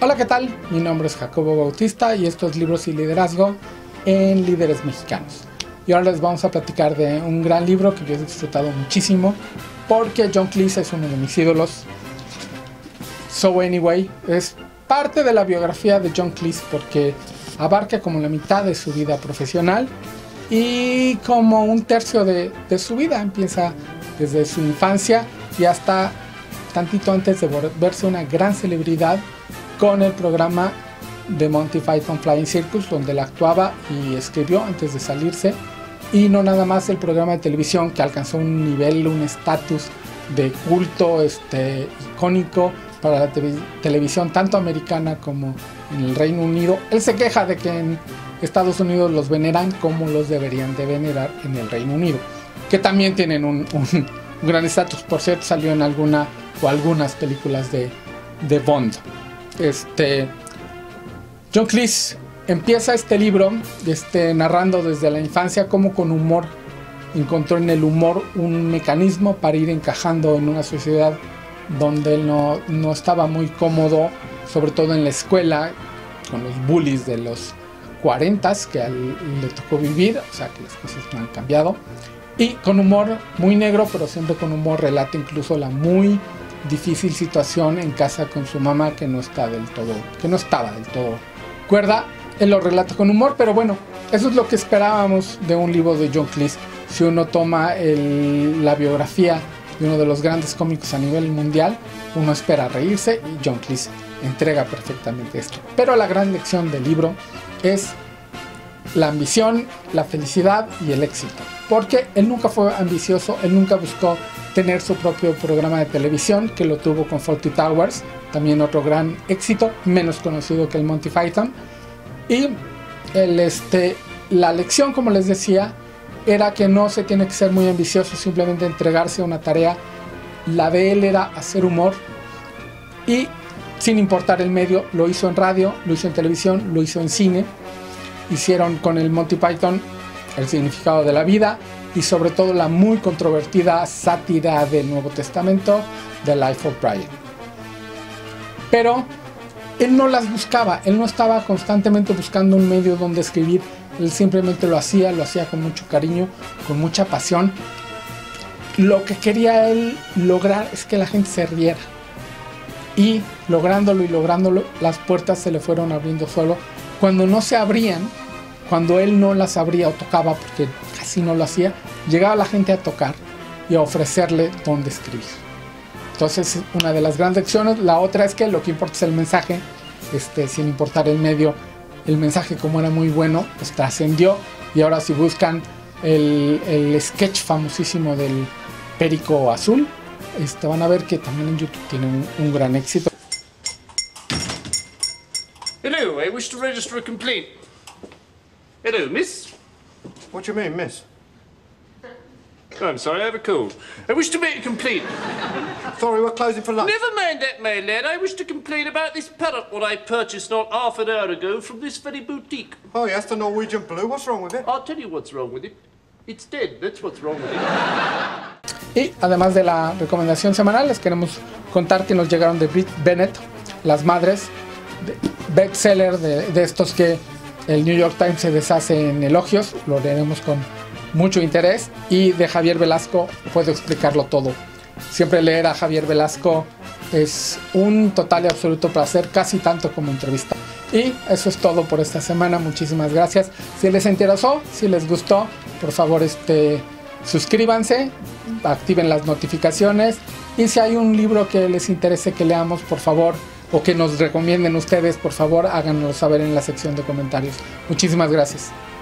Hola, ¿qué tal? Mi nombre es Jacobo Bautista y esto es Libros y Liderazgo en Líderes Mexicanos. Y ahora les vamos a platicar de un gran libro que yo he disfrutado muchísimo porque John Cleese es uno de mis ídolos. So Anyway es parte de la biografía de John Cleese porque abarca como la mitad de su vida profesional y como un tercio de su vida. Empieza desde su infancia y hasta tantito antes de volverse una gran celebridad con el programa de Monty Python Flying Circus, donde él actuaba y escribió antes de salirse. Y no nada más el programa de televisión, que alcanzó un nivel, un estatus de culto icónico para la televisión tanto americana como en el Reino Unido. Él se queja de que en Estados Unidos los veneran como los deberían de venerar en el Reino Unido, que también tienen un gran estatus. Por cierto, salió en alguna o algunas películas de Bond. John Cleese empieza este libro narrando desde la infancia cómo con humor encontró en el humor un mecanismo para ir encajando en una sociedad donde él no estaba muy cómodo, sobre todo en la escuela, con los bullies de los 40s que a él le tocó vivir, o sea que las cosas no han cambiado. Y con humor muy negro, pero siempre con humor, relata incluso la muy difícil situación en casa con su mamá que no estaba del todo cuerda. Él lo relata con humor, pero bueno, eso es lo que esperábamos de un libro de John Cleese. Si uno toma la biografía de uno de los grandes cómicos a nivel mundial, uno espera reírse y John Cleese entrega perfectamente esto. Pero la gran lección del libro es la ambición, la felicidad y el éxito. Porque él nunca fue ambicioso, él nunca buscó tener su propio programa de televisión, que lo tuvo con Fawlty Towers, también otro gran éxito, menos conocido que el Monty Python. Y la lección, como les decía, era que no se tiene que ser muy ambicioso, simplemente entregarse a una tarea. La de él era hacer humor y sin importar el medio, lo hizo en radio, lo hizo en televisión, lo hizo en cine. Hicieron con el Monty Python el significado de la vida y sobre todo la muy controvertida sátira del Nuevo Testamento, The Life of Brian. Pero él no las buscaba, él no estaba constantemente buscando un medio donde escribir, él simplemente lo hacía con mucho cariño, con mucha pasión. Lo que quería él lograr es que la gente se riera. Y lográndolo, las puertas se le fueron abriendo solo. Cuando no se abrían, cuando él no las abría o tocaba, porque casi no lo hacía, llegaba la gente a tocar y a ofrecerle donde escribir. Entonces, una de las grandes lecciones. La otra es que lo que importa es el mensaje, sin importar el medio. El mensaje, como era muy bueno, pues trascendió. Y ahora si buscan el sketch famosísimo del Perico Azul, van a ver que también en YouTube tiene un gran éxito. Hello, I wish to register a complaint. Hello, miss. What do you mean, miss? Oh, I'm sorry, I have a cold. I wish to make a complaint. Sorry, we're closing for lunch. Never mind that, my lad. I wish to complain about this parrot what I purchased not half an hour ago from this very boutique. Oh, yes, the Norwegian blue. What's wrong with it? I'll tell you what's wrong with it. It's dead, that's what's wrong with it. Y además de la recomendación semanal, les queremos contar que nos llegaron de Brit Bennett, Las Madres, bestseller de estos que el New York Times se deshace en elogios. Lo leeremos con mucho interés. Y de Javier Velasco puedo explicarlo todo. Siempre leer a Javier Velasco es un total y absoluto placer, casi tanto como entrevista. Y eso es todo por esta semana. Muchísimas gracias. Si les interesó, si les gustó, por favor suscríbanse, activen las notificaciones. Y si hay un libro que les interese que leamos, por favor, o que nos recomienden ustedes, por favor, háganoslo saber en la sección de comentarios. Muchísimas gracias.